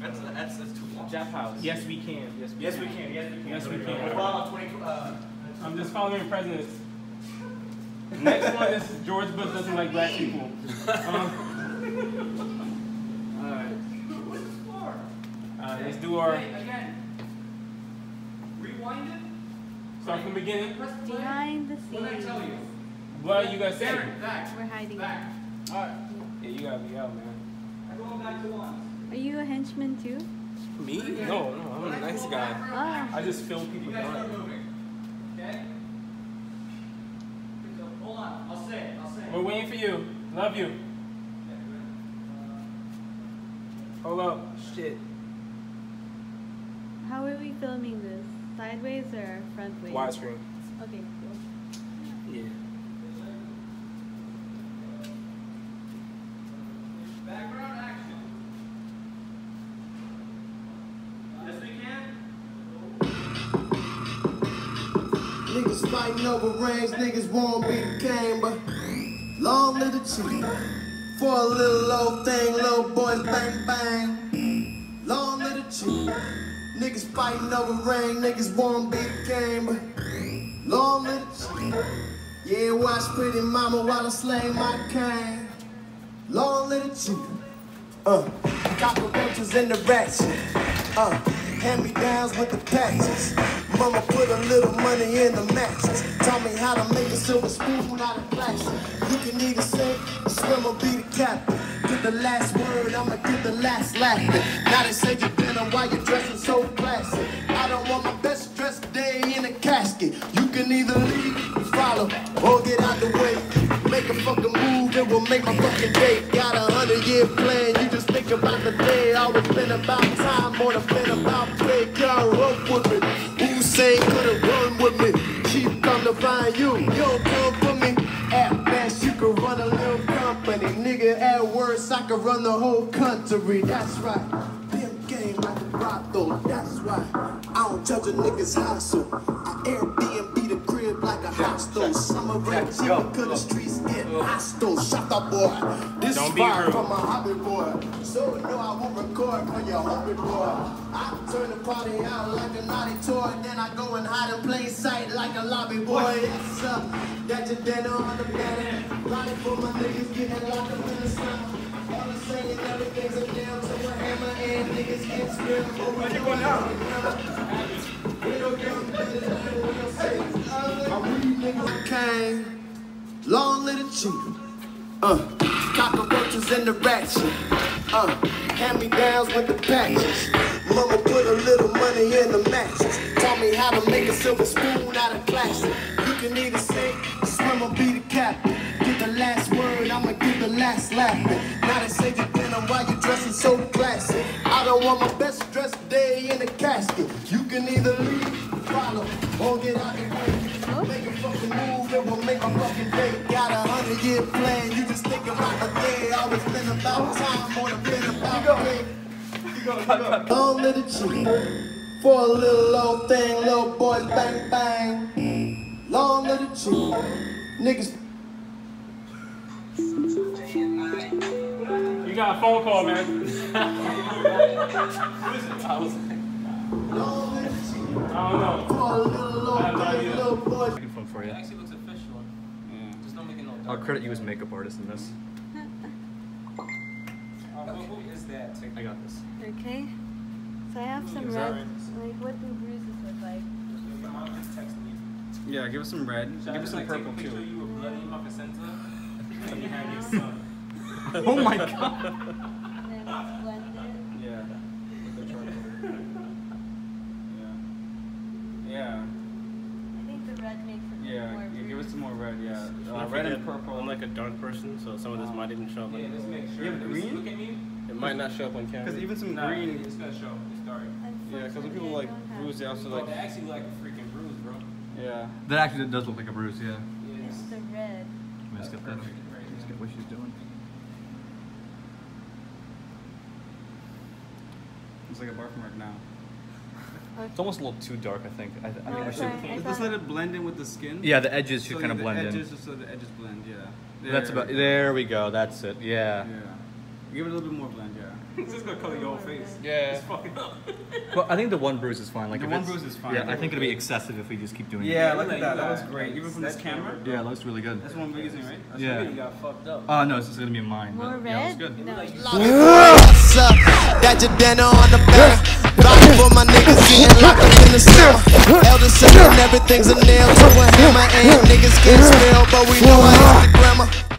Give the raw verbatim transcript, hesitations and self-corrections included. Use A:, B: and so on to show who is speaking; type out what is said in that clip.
A: That's, that's, that's too long.
B: Jap House. Yes, we can. Yes, we
A: yes,
B: can.
A: we can. Yes, we can.
B: Yes, we can.
A: Yes, we can. twenty, uh,
B: I'm just following presidents. Next one is George Bush doesn't like black people. Um, all right. All right, let's do our.
A: Again. Rewind it.
B: Start from the beginning.
C: Behind the scenes.
A: What did I tell you?
B: What are you guys saying?
A: Back.
C: We're hiding.
A: Back.
C: Out.
A: All right.
B: Yeah, you gotta be out, man.
A: I'm going back to one.
C: Are you a henchman too?
B: Me? No, no, I'm a nice guy.
C: Ah.
B: I just film people
A: You guys start
B: dying.
A: moving. Okay? Hold on. I'll say it. I'll say it.
B: We're waiting for you. Love you. Hold up. Shit.
C: How are we filming this? Sideways or front ways?
B: Widescreen.
C: Okay, cool.
B: Yeah.
A: Background action. Yes, we can.
D: Niggas fighting over rings, niggas won't be the game, but long live the chief. For a little old thing, little boys bang bang. Long live the chief. Niggas fighting over ring, niggas won't be the game, but long live the chief. Yeah, watch pretty mama while I slay my cane. Long live the chief. Uh, cockroaches in the ratchet. Uh, hand-me-downs with the patches. Mama put a little money in the mattress. Taught me how to make a silver spoon out of plastic. You can either sink or swim or be the captain. Get the last word, I'ma get the last laughter. Now they say Jidenna, why you dressing so classy? I don't want my best dressed day in a casket. You can either leave, follow, or get out the way. Make a fucking move, it will make my fucking day. Got a hundred year plan, you just think about the day. Always been about time, more than been about play. Y'all rope with me. Hussein could've run with me. Chief come to find you, you don't come for me. At best, you could run a little company. Nigga, at worst, I could run the whole country. That's right. Pimp game like a brothel. That's right. I don't judge a nigga's hustle. I Airbnb the crib like a hostel. Summer rain, cheap, cause the streets get hostile. Shut the boy. This is fire from a hobby boy. So no, I won't record for your hobby boy. I turn the party out like a naughty toy. Then I go and hide in plain sight like a lobby boy. Yes, uh, that Jidenna on the planet. Riding for my niggas getting locked up in the summer. All the saying everything's a nail to a hammer and niggas get spilled. Where you going out? We don't give a better than we'll say. I read niggas came. Long little chief. Uh, cockroaches in the ratchet. Uh, hand-me-downs with the patches. Mama put a little money in the mattress. Taught me how to make a silver spoon out of plastic. You can either sink, swim, or be the captain. Get the last word, I'ma get the last laughing. Now they say Jidenna, why you dressing so classy? I don't want my best dressed day in a casket. You can either leave, follow, or get out the way. Make a fucking move, it will make my fucking day. Got a hundred year plan, you just think about the day. Always been about time, more than been about play. Long little chief, for a little old thing, little boys bang bang. Long little chief, niggas.
B: You got a phone call, man. I was like,
D: Long little chief,
B: I don't know.
D: for a little old
B: I have no
D: thing,
B: idea.
D: little boys.
E: Film for you.
A: It actually looks official.
B: Yeah.
A: Just don't make it no
E: I'll
A: dark.
E: credit you as makeup artist in this.
B: Uh, what, what is that?
E: I got this.
C: Okay. So I have some
B: Is
C: red.
B: that right?
C: Like, what do bruises look like?
B: Your mom just texted me.
E: Yeah, give us some red.
B: Should I
E: Give us
B: just
E: some
B: like take a
E: purple
B: picture of
E: too.
B: you with blood in my placenta? And you have your son.
E: Oh my god.
C: And then it's blended.
B: Yeah. With the charcoal. Yeah. Yeah.
C: I think the red makes it
F: Yeah,
C: more
F: yeah, give us some more red, yeah. Uh,
G: Don't
F: red and
G: forget,
F: purple.
G: I'm like a dark person, so some of this might even show up.
B: Yeah,
G: on
B: just make sure.
F: You have
B: Let me see.
F: green?
B: Look at me.
G: It might not show up on camera.
F: Because even some
B: Nah,
F: green.
B: it's gonna show. It's dark.
F: Yeah, because when people like bruise, they also
B: Oh,
F: like.
B: they actually look like a freaking bruise, bro.
F: Yeah.
E: That actually does look like a bruise, yeah.
B: Yeah,
C: It's
B: it's
C: the red.
E: Let's get that.
B: perfect right
E: Let's
B: here.
E: get what she's doing.
F: It's like a bar from right now.
E: It's almost a little too dark, I think. I, I think
C: Oh,
E: we
C: okay.
E: should.
C: I
F: Let's
C: thought-
F: let it blend in with the skin.
E: Yeah, the edges should
F: So
E: kind of
F: the
E: blend
F: edges,
E: in.
F: So the edges blend, yeah.
E: That's
F: There
E: about.
F: we go.
E: There we go. That's it. Yeah.
F: Yeah. Give it a little bit more blend, yeah.
B: It's just gonna color your whole face.
G: Yeah.
B: It's fucking up.
E: Well, I think the one bruise is fine. Like
F: The
E: if
F: one
E: it's-
F: bruise is fine.
E: Yeah, I think it'll be excessive if we just keep doing
F: Yeah,
E: it.
F: look at that. That was
B: Yeah.
F: great. Even from this camera.
E: Yeah, it looks really good.
F: That's one we're using, right?
B: That's
E: Yeah.
B: really got fucked up.
E: Oh no, this is gonna be mine.
C: More
E: but, yeah, it
C: red?
E: was good.
C: No.
D: What's up? Got Jidenna on the back. Block for my niggas getting locked up in the summer. Elder saying everything's a nail to a hammer. And niggas get spilled, but we know I hit the grammar.